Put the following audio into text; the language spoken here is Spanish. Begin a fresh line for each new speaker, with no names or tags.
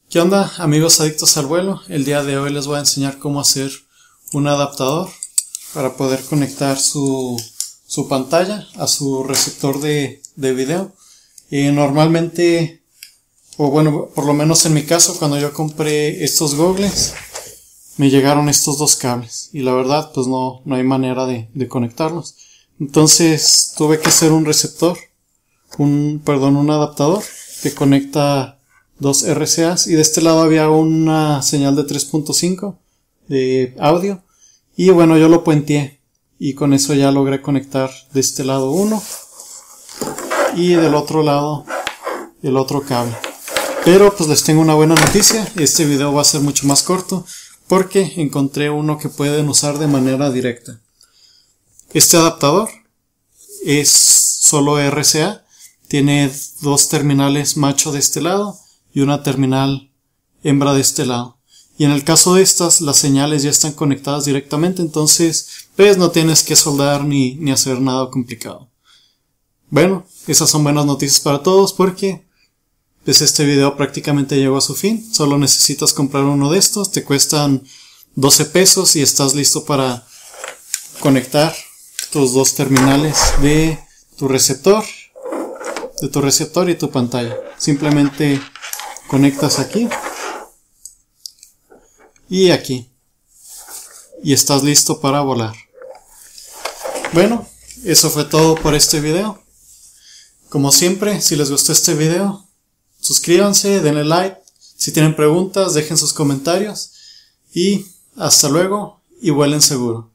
¿Qué onda, amigos adictos al vuelo? El día de hoy les voy a enseñar cómo hacer un adaptador para poder conectar su pantalla a su receptor de video. Normalmente, o bueno, por lo menos en mi caso, cuando yo compré estos gogles, me llegaron estos dos cables y la verdad pues no hay manera de conectarlos. Entonces tuve que hacer un receptor, un adaptador que conecta dos RCAs, y de este lado había una señal de 3.5 de audio, y bueno, yo lo puenteé y con eso ya logré conectar de este lado uno y del otro lado el otro cable. Pero pues les tengo una buena noticia: este video va a ser mucho más corto porque encontré uno que pueden usar de manera directa. Este adaptador es solo RCA, tiene dos terminales macho de este lado y una terminal hembra de este lado. Y en el caso de estas, las señales ya están conectadas directamente, entonces pues no tienes que soldar ni hacer nada complicado. Bueno, esas son buenas noticias para todos porque pues este video prácticamente llegó a su fin. Solo necesitas comprar uno de estos, te cuestan 12 pesos y estás listo para conectar tus dos terminales de tu receptor y tu pantalla. Simplemente conectas aquí y aquí y estás listo para volar. Bueno, eso fue todo por este video. Como siempre, si les gustó este video, suscríbanse, denle like. Si tienen preguntas, dejen sus comentarios y hasta luego y vuelen seguro.